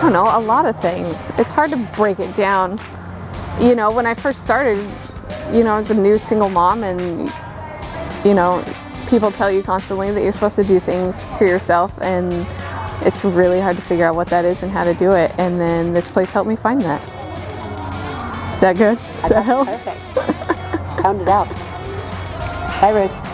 don't know, a lot of things. It's hard to break it down. You know, when I first started, you know, I was a new single mom, and, you know, people tell you constantly that you're supposed to do things for yourself, and it's really hard to figure out what that is and how to do it. And then this place helped me find that. Is that good? Does that help? Perfect. Found it out. Bye, Ruth.